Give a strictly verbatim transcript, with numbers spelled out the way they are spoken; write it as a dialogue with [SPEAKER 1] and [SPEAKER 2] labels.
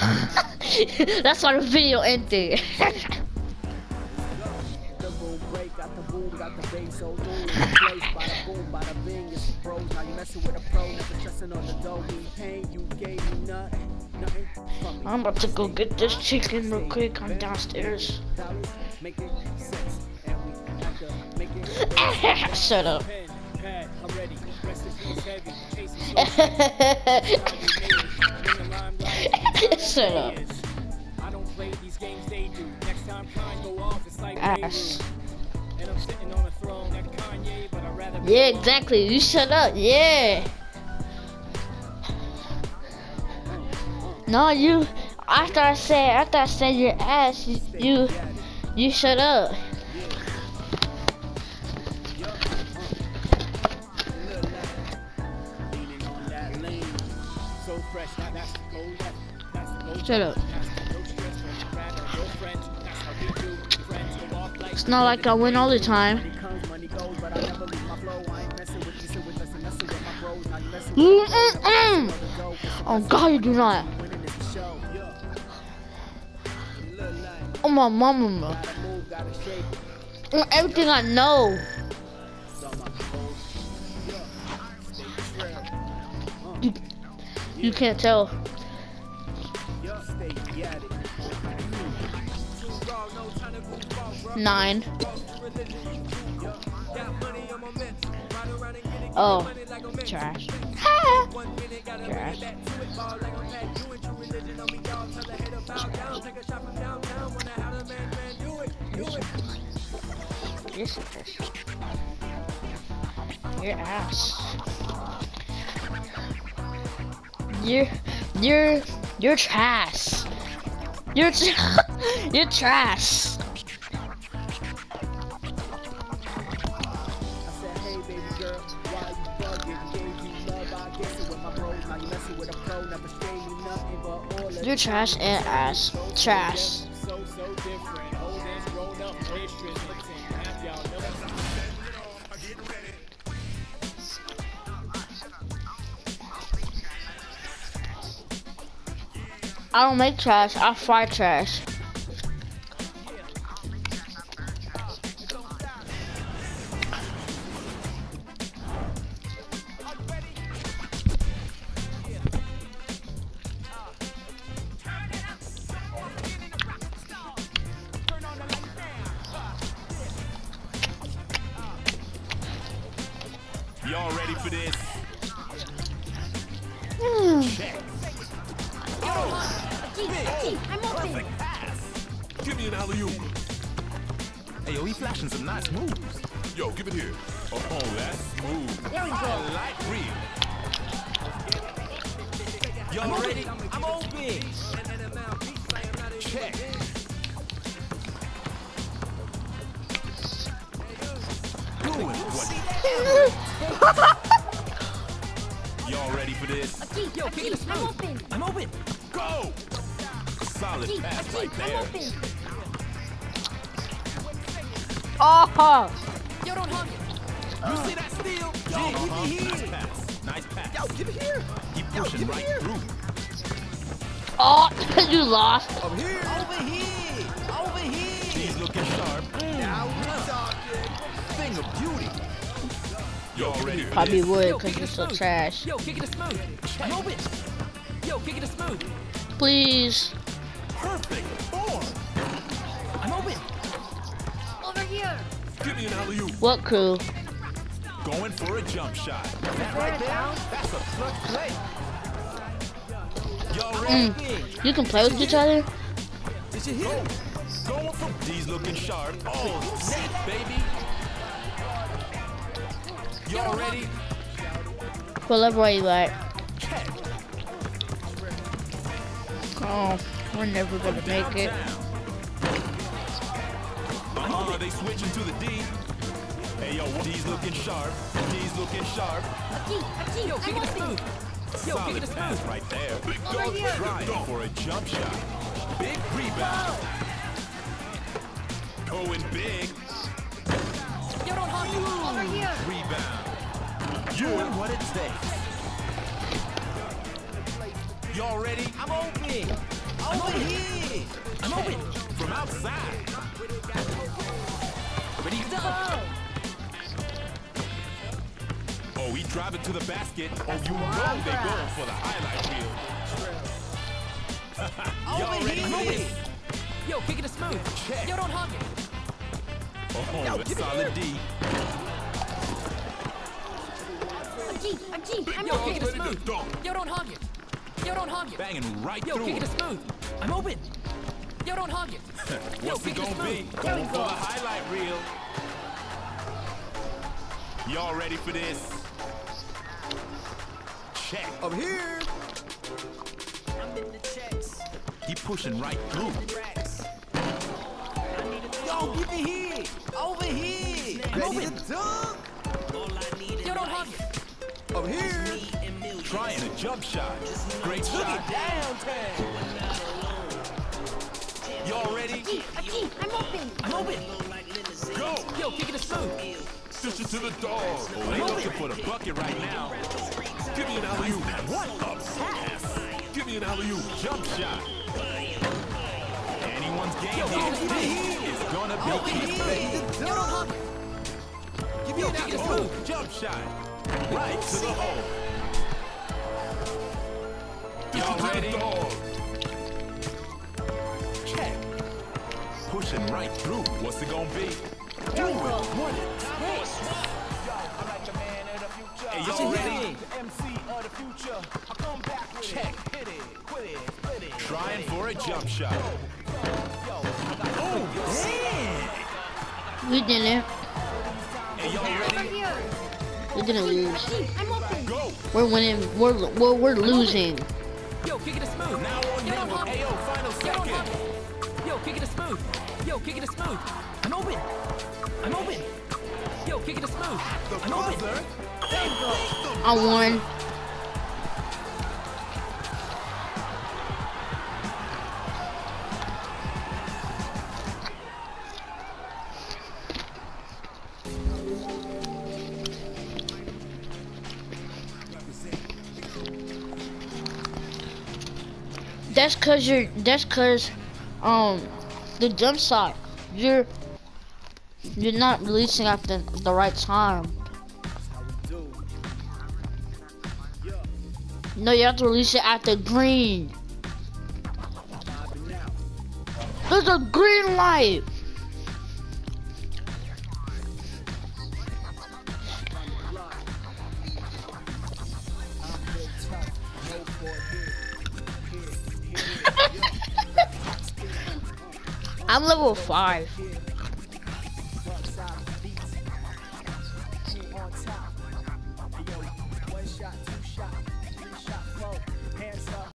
[SPEAKER 1] That's why the video ended. I'm about to go get this chicken real quick. I'm downstairs. Shut up. Shut up. Ass. Yeah, exactly. You shut up. Yeah. No, you. After I said, after I said your ass, you, you, you shut up. Shut up. It's not like I win all the time. Mm-mm-mm. Oh God, you do not. Oh my mama. On everything I know. You, you can't tell. Nine. Oh, trash. Trash. Yes, your ass. You're, you're, you're trash. You're, you're trash. You're trash and ass. Trash. I don't make trash, I fry trash.
[SPEAKER 2] Y'all ready for this?
[SPEAKER 1] Mm.
[SPEAKER 2] Check.
[SPEAKER 3] I'm open.
[SPEAKER 2] Perfect pass. Give me an alley-oop. Hey, yo, he flashing some nice moves. Yo, give it here. Oh, that's smooth.
[SPEAKER 3] There we go.
[SPEAKER 2] I like real. Y'all ready? I'm open. Check. Doing what? Y'all ready for this?
[SPEAKER 3] Aki, yo, Aki, I'm open.
[SPEAKER 2] I'm open. Go. Solid
[SPEAKER 3] Aki,
[SPEAKER 2] pass
[SPEAKER 3] Aki,
[SPEAKER 2] right
[SPEAKER 3] I'm
[SPEAKER 2] there.
[SPEAKER 3] open.
[SPEAKER 1] Oh!
[SPEAKER 3] Yo, don't hug it.
[SPEAKER 2] You see that steal?
[SPEAKER 4] Yo, give
[SPEAKER 2] Uh-huh.
[SPEAKER 4] me here.
[SPEAKER 2] Nice pass. Nice pass.
[SPEAKER 4] Yo, give it here.
[SPEAKER 2] Keep
[SPEAKER 4] Yo,
[SPEAKER 2] pushing
[SPEAKER 4] give it
[SPEAKER 2] right
[SPEAKER 4] here.
[SPEAKER 2] through.
[SPEAKER 1] Oh, you lost.
[SPEAKER 4] Over here.
[SPEAKER 2] Over here. Over here. She's looking sharp.
[SPEAKER 4] Now we're talking.
[SPEAKER 2] Thing of beauty. Y'all ready for
[SPEAKER 1] Probably
[SPEAKER 2] this?
[SPEAKER 1] would,
[SPEAKER 5] Yo,
[SPEAKER 1] cause
[SPEAKER 5] kick
[SPEAKER 1] you're
[SPEAKER 5] it
[SPEAKER 1] so
[SPEAKER 5] smooth.
[SPEAKER 1] trash.
[SPEAKER 5] Yo, kick it smooth. I'm open. Yo, kick it smooth.
[SPEAKER 1] Please.
[SPEAKER 2] Perfect form.
[SPEAKER 5] I'm open.
[SPEAKER 3] Over here.
[SPEAKER 2] Give me an alley-oop.
[SPEAKER 1] What crew?
[SPEAKER 2] Going for a jump shot. That right there, that's a clutch play. Y'all ready?
[SPEAKER 1] Mm. You can play with each other?
[SPEAKER 4] Did you hear?
[SPEAKER 2] Going for D's looking sharp. Oh, snap, baby. Y'all ready?
[SPEAKER 1] Whatever way you like.
[SPEAKER 2] Check.
[SPEAKER 1] Oh, we're never gonna make it.
[SPEAKER 2] Uh-huh, they switching to the D. Hey, yo, D's looking sharp. D's looking sharp.
[SPEAKER 3] Aki, Aki,
[SPEAKER 5] Yo,
[SPEAKER 3] I'm
[SPEAKER 5] kick it
[SPEAKER 3] open.
[SPEAKER 5] smooth. Yo, kick
[SPEAKER 2] Solid
[SPEAKER 5] it
[SPEAKER 2] pass
[SPEAKER 5] smooth.
[SPEAKER 2] right there. Big
[SPEAKER 3] Over
[SPEAKER 2] dog
[SPEAKER 3] here.
[SPEAKER 2] trying for a jump shot. Big rebound. Going big.
[SPEAKER 3] Yo, don't hug it. Over here.
[SPEAKER 2] Rebound. Doing what it takes. Y'all ready? I'm open.
[SPEAKER 5] I'm
[SPEAKER 4] Over
[SPEAKER 5] open.
[SPEAKER 4] here.
[SPEAKER 5] I'm open.
[SPEAKER 2] From outside.
[SPEAKER 5] Ready to go.
[SPEAKER 2] Oh, he driving to the basket. Oh, you know they going for the highlight reel. Y'all
[SPEAKER 4] Over
[SPEAKER 2] ready for
[SPEAKER 4] here.
[SPEAKER 2] this?
[SPEAKER 5] Yo, kick it to smooth.
[SPEAKER 2] Check.
[SPEAKER 5] Yo, don't hog it.
[SPEAKER 2] Oh, that's solid D.
[SPEAKER 3] A G, a G. I'm
[SPEAKER 5] Yo, kick it to
[SPEAKER 2] Ready to
[SPEAKER 5] smooth.
[SPEAKER 2] dunk.
[SPEAKER 5] Yo, don't hog it. Yo, don't hog it.
[SPEAKER 2] Banging right
[SPEAKER 5] Yo,
[SPEAKER 2] through
[SPEAKER 5] kick it to
[SPEAKER 2] him.
[SPEAKER 5] smooth. I'm open. Yo, don't hog it. Yo,
[SPEAKER 2] What's it
[SPEAKER 5] kick it to
[SPEAKER 2] gonna be?
[SPEAKER 5] smooth.
[SPEAKER 2] Going for the highlight reel. Y'all ready for this? Check.
[SPEAKER 4] Up here.
[SPEAKER 2] He pushing right through.
[SPEAKER 4] Yo, give me here. Over here. Ready to dunk.
[SPEAKER 5] Yo, don't hog it.
[SPEAKER 4] Up here.
[SPEAKER 2] Trying a jump shot. Great
[SPEAKER 4] Took
[SPEAKER 2] shot.
[SPEAKER 4] it downtown.
[SPEAKER 2] Y'all ready?
[SPEAKER 3] G, a G. I'm open.
[SPEAKER 5] I'm open.
[SPEAKER 2] Go!
[SPEAKER 5] Yo, kick it to smooth.
[SPEAKER 2] Dish it to the dog. Oh, they looking for the bucket right now. Give me an alley-oop. What a pass. Give me an alley-oop. Jump shot. Anyone's game here is gonna be key.
[SPEAKER 4] Ready to
[SPEAKER 5] Yo, don't hog
[SPEAKER 4] dunk.
[SPEAKER 5] it.
[SPEAKER 4] Give me
[SPEAKER 5] Yo,
[SPEAKER 4] an
[SPEAKER 5] kick it to
[SPEAKER 4] alley-oop.
[SPEAKER 5] smooth.
[SPEAKER 2] Jump shot. Right to the hole. Y'all ready? Check. Pushing right through. What's it gonna be? Do it. What it takes. Hey, y'all ready? Check. Trying for a jump shot. Oh, damn.
[SPEAKER 1] We didn't.
[SPEAKER 2] Hey, y'all
[SPEAKER 3] Over
[SPEAKER 2] ready?
[SPEAKER 3] here.
[SPEAKER 1] We didn't lose.
[SPEAKER 3] G, I'm open.
[SPEAKER 2] Go.
[SPEAKER 1] We're winning. We're we're, we're losing.
[SPEAKER 5] Yo, kick it to smooth.
[SPEAKER 2] Now on
[SPEAKER 5] Yo,
[SPEAKER 2] him
[SPEAKER 5] don't
[SPEAKER 2] with
[SPEAKER 5] hog it.
[SPEAKER 2] A O final
[SPEAKER 5] Yo, don't hog
[SPEAKER 2] second.
[SPEAKER 5] it. Yo, kick it to smooth. Yo, kick it to smooth. I'm open. I'm open. Yo, kick it to smooth.
[SPEAKER 4] The
[SPEAKER 5] I'm open.
[SPEAKER 4] buzzer.
[SPEAKER 1] I won. That's cause you're. That's cause, um, the jump shot. You're. You're not releasing at the the right time. No, you have to release it at the green. There's a green light. I'm level five.